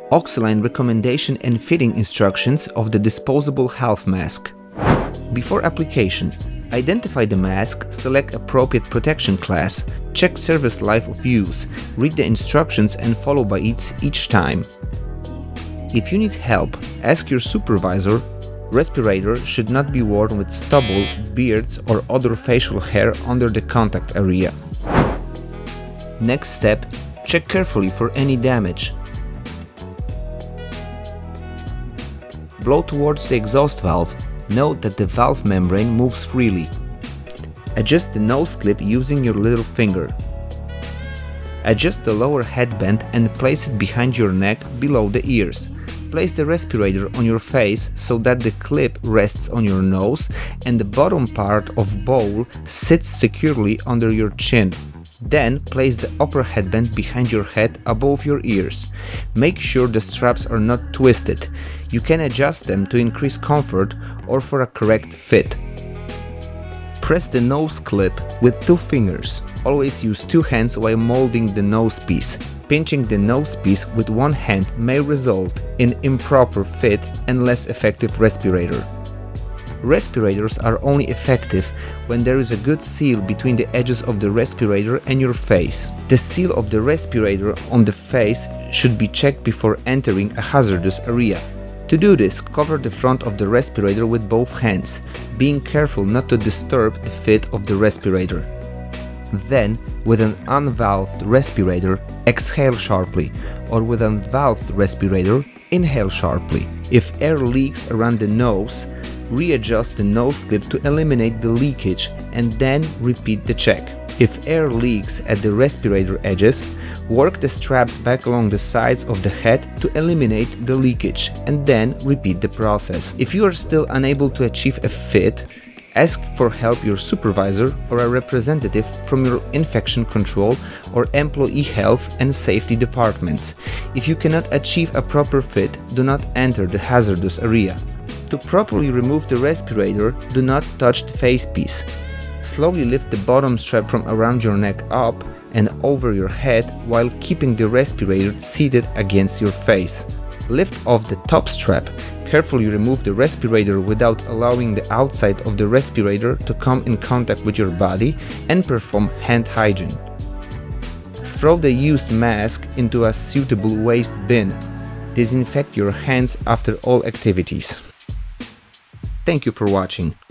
Oxyline recommendation and fitting instructions of the disposable half mask. Before application, identify the mask, select appropriate protection class, check service life of use, read the instructions and follow by it each time. If you need help, ask your supervisor. Respirator should not be worn with stubble, beards or other facial hair under the contact area. Next step, check carefully for any damage. Blow towards the exhaust valve. Note that the valve membrane moves freely. Adjust the nose clip using your little finger. Adjust the lower headband and place it behind your neck below the ears. Place the respirator on your face so that the clip rests on your nose and the bottom part of bowl sits securely under your chin. Then place the upper headband behind your head above your ears. Make sure the straps are not twisted. You can adjust them to increase comfort or for a correct fit. Press the nose clip with 2 fingers. Always use 2 hands while molding the nose piece. Pinching the nose piece with 1 hand may result in improper fit and less effective respirator. Respirators are only effective when there is a good seal between the edges of the respirator and your face. The seal of the respirator on the face should be checked before entering a hazardous area. To do this, cover the front of the respirator with both hands, being careful not to disturb the fit of the respirator. Then, with an unvalved respirator, exhale sharply, or with a valved respirator, inhale sharply. If air leaks around the nose, readjust the nose clip to eliminate the leakage and then repeat the check. If air leaks at the respirator edges, work the straps back along the sides of the head to eliminate the leakage and then repeat the process. If you are still unable to achieve a fit, ask for help your supervisor or a representative from your infection control or employee health and safety departments. If you cannot achieve a proper fit, do not enter the hazardous area. To properly remove the respirator, do not touch the facepiece. Slowly lift the bottom strap from around your neck up and over your head while keeping the respirator seated against your face. Lift off the top strap. Carefully remove the respirator without allowing the outside of the respirator to come in contact with your body and perform hand hygiene. Throw the used mask into a suitable waste bin. Disinfect your hands after all activities. Thank you for watching.